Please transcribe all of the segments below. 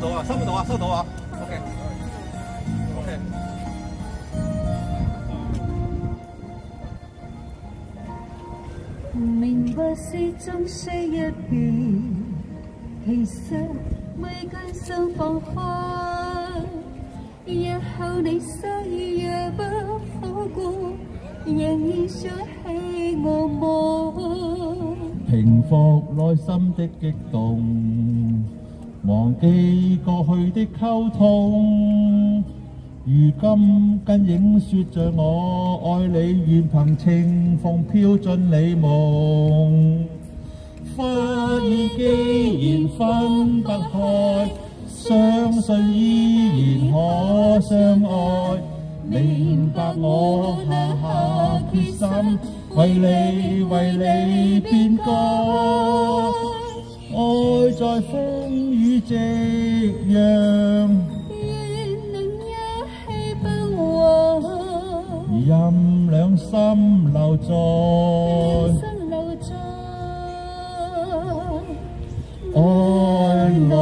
到啊，收唔到啊，收到啊。OK。OK。 明白是終須一別，其實每根手放開，日後你相遇也不好過，仍然想起我麼？ 平復內心的激動，忘記過去的溝通。如今跟影說着我愛你，願憑情縫飄進你夢。發現既然分不開，相信依然可相愛。明白我下決心，為你變改。愛在風雨夕陽。任兩心留在愛內。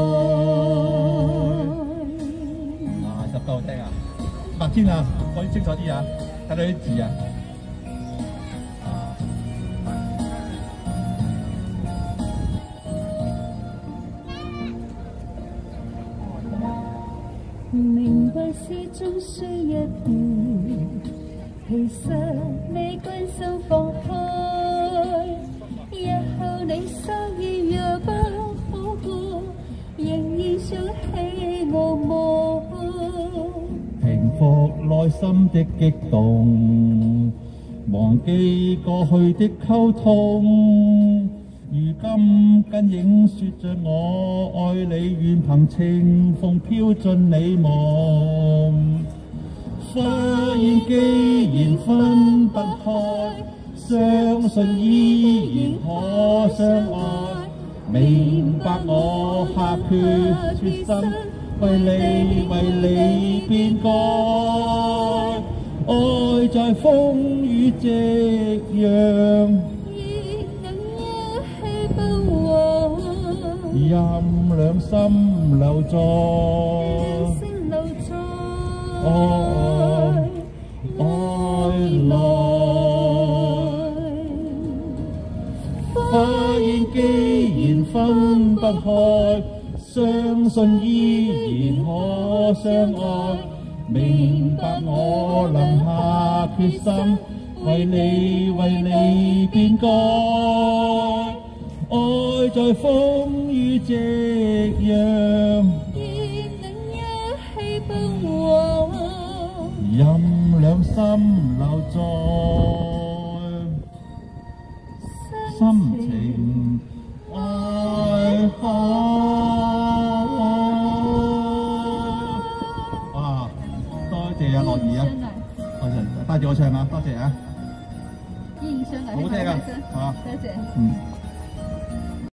十夠聽啊！白天啊，講清楚啲啊，睇到啲字啊。 明白是終須一別，其實你關手放開，日後你相遇若不好過，仍然想起我麼？ 平復內心的激動，忘記過去的溝通。如今跟影說着我愛你，願憑情縫飄進你夢。發現既然分不開，相信依然可相愛。明白我下決心，為你變改。愛在風雨夕陽。任兩心留在愛內。發現既然分不開，相信依然可相愛。明白我能下決心，為你變改。愛在風雨夕陽，任兩心留在心情愛海。哇！多謝啊，樂兒啊，帶住我唱啊，多謝啊， 依然上嚟， 好聽啊， 多謝。